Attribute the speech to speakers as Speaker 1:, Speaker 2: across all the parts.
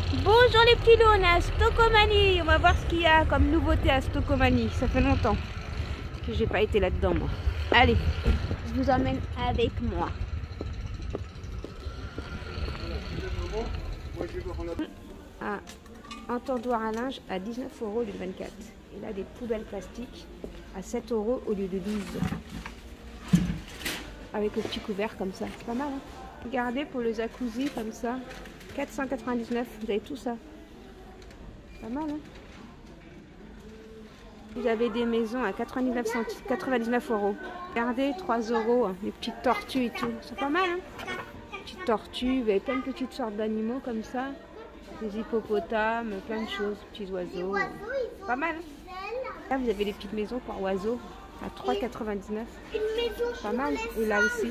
Speaker 1: Bonjour les petits loups, on est à Stokomani. On va voir ce qu'il y a comme nouveauté à Stokomani. Ça fait longtemps que j'ai pas été là-dedans moi. Allez, je vous emmène avec moi. Un entondoir à linge à 19 € au lieu de 24. Et là des poubelles plastiques à 7 € au lieu de 12. Avec le petit couvert comme ça. C'est pas mal hein. Regardez pour le jacuzzi comme ça. 499, vous avez tout ça. Pas mal hein. Vous avez des maisons à 99 €. Regardez, 3 €, les petites tortues et tout. C'est pas mal hein. Petites tortues, vous avez plein de petites sortes d'animaux comme ça. Des hippopotames, plein de choses, petits oiseaux. Pas mal hein. Là vous avez des petites maisons pour oiseaux à 3,99 €. Pas mal. Et là aussi.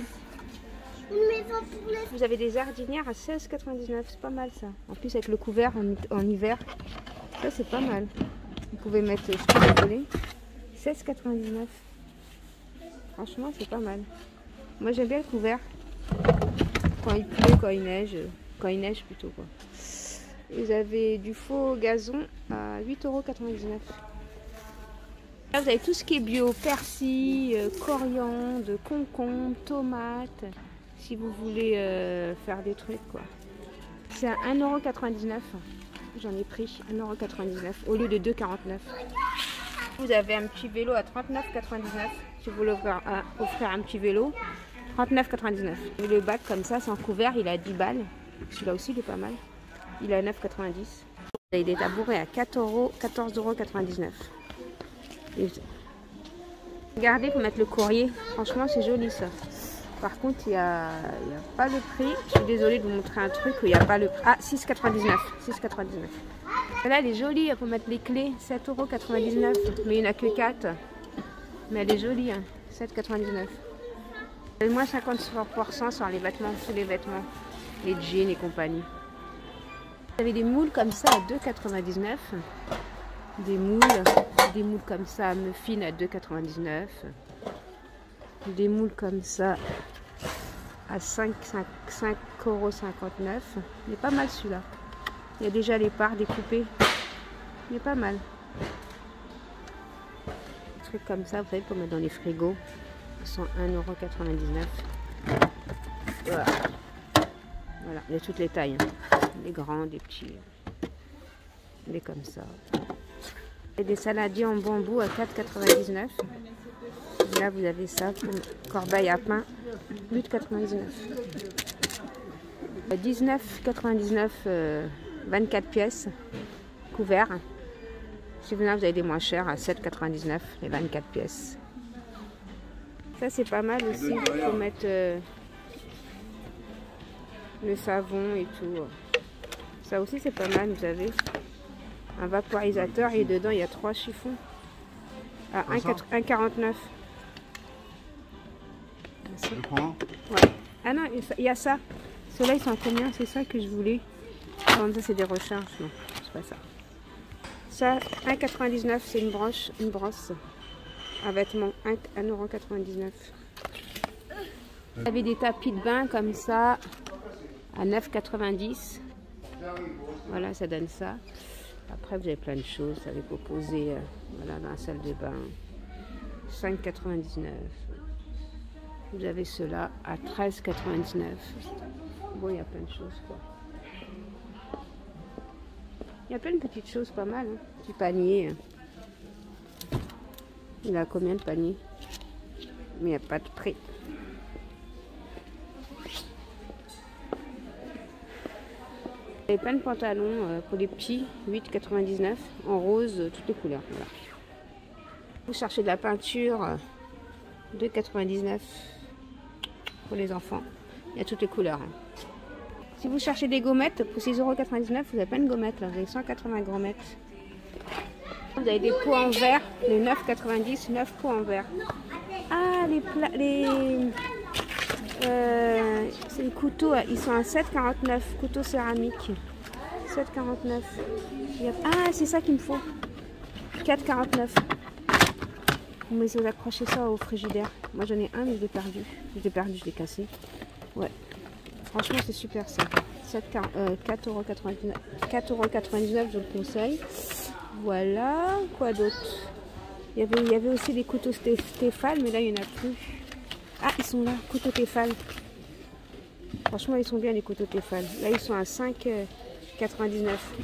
Speaker 1: Vous avez des jardinières à 16,99 €. C'est pas mal ça. En plus avec le couvert en hiver. Ça c'est pas mal. Vous pouvez mettre ce que vous voulez. 16,99 €. Franchement c'est pas mal. Moi j'aime bien le couvert. Quand il pleut, quand il neige plutôt quoi. Vous avez du faux gazon à 8,99 €. Là vous avez tout ce qui est bio, persil, coriandre, concombre, tomates. Si vous voulez faire des trucs quoi. C'est à 1,99 €. J'en ai pris 1,99 € au lieu de 2,49 €. Vous avez un petit vélo à 39,99 €. Si vous voulez offrir un petit vélo, 39,99 €. Et le bac comme ça sans couvert, il est à 10 balles. Celui-là aussi il est pas mal. Il est à 9,90 €. Vous avez des tabourets à 14,99 €. Regardez pour mettre le courrier. Franchement c'est joli ça. Par contre, il n'y a pas le prix. Je suis désolée de vous montrer un truc où il n'y a pas le prix. Ah, 6,99 €. 6,99 €. Là, elle est jolie pour mettre les clés. 7,99 €. Mais il n'y en a que 4. Mais elle est jolie. Hein. 7,99 €. Moins 50% sur les vêtements. Tous les vêtements. Les jeans et compagnie. Vous avez des moules comme ça à 2,99 €. Des moules comme ça à muffin à 2,99 €. Des moules comme ça à 5,59 €. Il est pas mal celui-là. Il y a déjà les parts découpées. Il est pas mal. Des trucs comme ça, vous savez, pour mettre dans les frigos. Ils sont 1,99 €. Voilà. Voilà, il y a toutes les tailles. Hein. Les grands, des petits. Des comme ça. Et des saladiers en bambou à 4,99 €. Là, vous avez ça, corbeille à pain, 8,99 €. 19,99 €, 24 pièces, couvert. Si vous avez des moins chers, à 7,99 € les 24 pièces. Ça, c'est pas mal aussi pour mettre le savon et tout. Ça aussi, c'est pas mal, vous avez un vaporisateur et dedans, il y a 3 chiffons à 1,49 €. Ouais. Ah non, il y a ça. Ceux-là, ils sont à combien? C'est ça que je voulais. Comme ça, c'est des recharges. Non, c'est pas ça. Ça, 1,99 €, c'est une brosse à vêtements. 1,99 €. Vous avez des tapis de bain comme ça à 9,90 €. Voilà, ça donne ça. Après, vous avez plein de choses. Ça va être proposé voilà, dans la salle de bain. 5,99 €. Vous avez cela à 13,99 €. Bon, il y a plein de choses quoi. Il y a plein de petites choses pas mal. Hein. Petit panier. Il a combien de paniers? Mais il n'y a pas de prix. Il y a plein de pantalons pour les petits. 8,99 € en rose, toutes les couleurs. Voilà. Vous cherchez de la peinture. 2,99 € pour les enfants. Il y a toutes les couleurs. Hein. Si vous cherchez des gommettes, pour 6,99 €, vous avez plein de gommettes. Là. Vous avez 180 gommettes. Vous avez des pots en verre, les 9,90 €, 9 pots en verre. Ah, c'est les couteaux, ils sont à 7,49 €. Couteaux céramiques. 7,49 €. Ah, c'est ça qu'il me faut. 4,49 €. Vous essayez d'accrocher ça au frigidaire. Moi j'en ai un mais je l'ai perdu. Je l'ai cassé. Ouais. Franchement c'est super ça. 4,99 €, je le conseille. Voilà, quoi d'autre? Il y avait aussi des couteaux Stéphane, mais là il n'y en a plus. Ah, ils sont là, couteaux Stéphane. Franchement, ils sont bien les couteaux Stéphane. Là, ils sont à 5,99 €.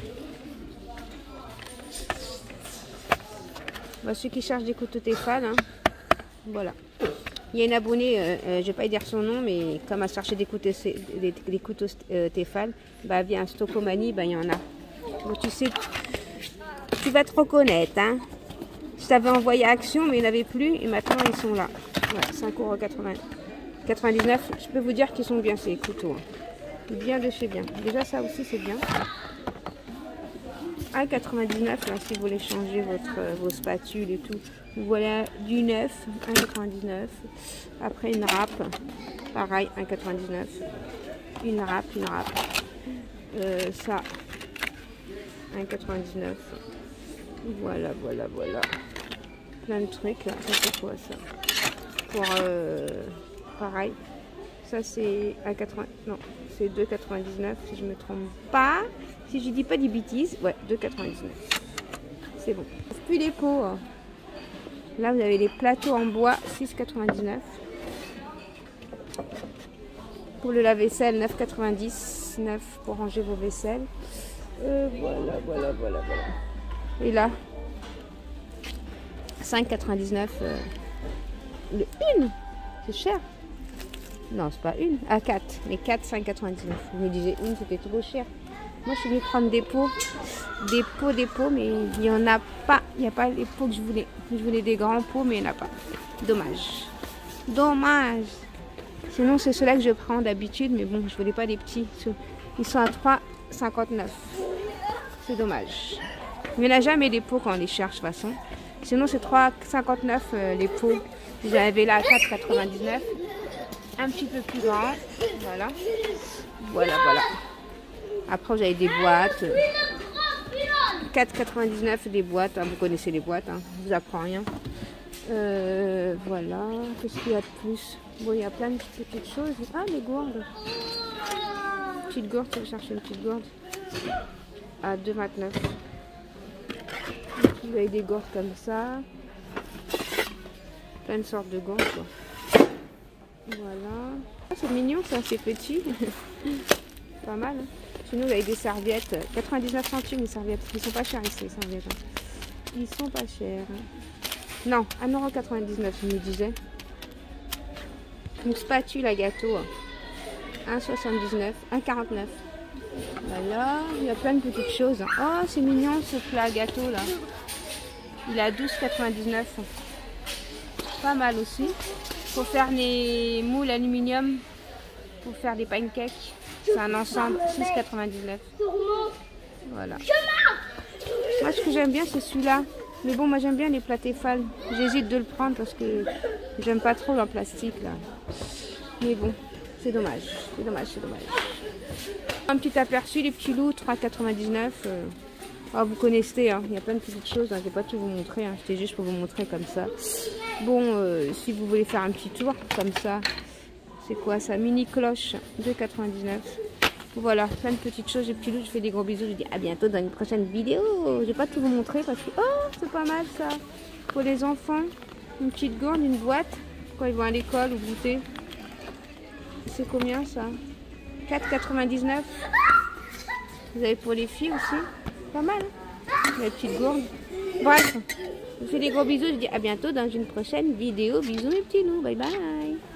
Speaker 1: Bah, ceux qui cherchent des couteaux Stéphane, hein, voilà. Il y a une abonnée, je ne vais pas dire son nom, mais comme elle cherchait des couteaux Stéphane, bah, via Stocomanie, bah, il y en a. Donc tu sais, tu vas te reconnaître, hein. Je t'avais envoyé Action, mais il n'y en avait plus, et maintenant ils sont là. Ouais, 5,99 €. Je peux vous dire qu'ils sont bien ces couteaux. Hein. Bien de chez bien. Déjà ça aussi c'est bien. 1,99 € là, si vous voulez changer vos spatules et tout. Voilà du neuf, 1,99 €. Après une râpe, pareil, 1,99 €. Une râpe. Ça, 1,99 €. Voilà. Plein de trucs. Ça c'est quoi ça? Pour pareil. Ça c'est 1,80. Non, c'est 2,99 € si je me trompe pas. Si je dis pas des bêtises, ouais, 2,99 €. C'est bon. Puis les pots. Là, vous avez les plateaux en bois, 6,99 €. Pour le lave-vaisselle, 9,99 € pour ranger vos vaisselles. Voilà. Et là, 5,99 €. Le une, c'est cher. Non, c'est pas une. Ah, 4. Mais 4, 5,99 €. Je me disais une, c'était trop cher. Moi, je suis venue prendre des pots, mais il n'y en a pas. Il n'y a pas les pots que je voulais. Je voulais des grands pots, mais il n'y en a pas. Dommage. Sinon, c'est ceux-là que je prends d'habitude, mais bon, je voulais pas des petits. Ils sont à 3,59 €. C'est dommage. Il n'y en a jamais des pots quand on les cherche, de toute façon. Sinon, c'est 3,59 € les pots. J'avais là à 4,99 €. Un petit peu plus grand. Voilà. Après, vous avez des boîtes. 4,99 € des boîtes. Hein. Vous connaissez les boîtes. Hein. Je vous apprends rien. Voilà. Qu'est-ce qu'il y a de plus? Bon, il y a plein de petites choses. Ah, les gourdes. Petite gourde, tu vas chercher une petite gourde. À 2,29 €. Vous avez des gourdes comme ça. Plein de sortes de gourdes. Quoi. Voilà. Ah, c'est mignon, ça, c'est petit. Pas mal. Hein. Sinon, vous avez des serviettes. 99 centimes les serviettes. Ils sont pas chers ici, les serviettes. Hein. Ils sont pas chers. Non, 1,99 €, je me disais. Une spatule à gâteau. 1,79 €. 1,49 €. Voilà. Il y a plein de petites choses. Oh, c'est mignon ce plat à gâteau là. Il est à 12,99 €. Pas mal aussi. Pour faire les moules aluminium. Pour faire des pancakes. C'est un ensemble, 6,99 €. Voilà. Moi, ce que j'aime bien, c'est celui-là. Mais bon, moi, j'aime bien les plats Stéphane. J'hésite de le prendre parce que j'aime pas trop le plastique, là. Mais bon, c'est dommage. Un petit aperçu, les petits loups, 3,99 €. Oh, vous connaissez, hein. Il y a plein de petites choses. Hein. Je ne vais pas tout vous montrer. Hein. C'était juste pour vous montrer comme ça. Bon, si vous voulez faire un petit tour, comme ça. C'est quoi ça? Mini cloche, 2,99 €. Voilà, plein de petites choses. Les petits loups, je fais des gros bisous. Je dis à bientôt dans une prochaine vidéo. Je vais pas tout vous montrer parce que... Oh, c'est pas mal ça. Pour les enfants, une petite gourde, une boîte. Quand ils vont à l'école ou goûter. C'est combien ça? 4,99 €. Vous avez pour les filles aussi. Pas mal. Hein, la petite gourde. Bref, je vous fais des gros bisous. Je dis à bientôt dans une prochaine vidéo. Bisous mes petits loups. Bye bye.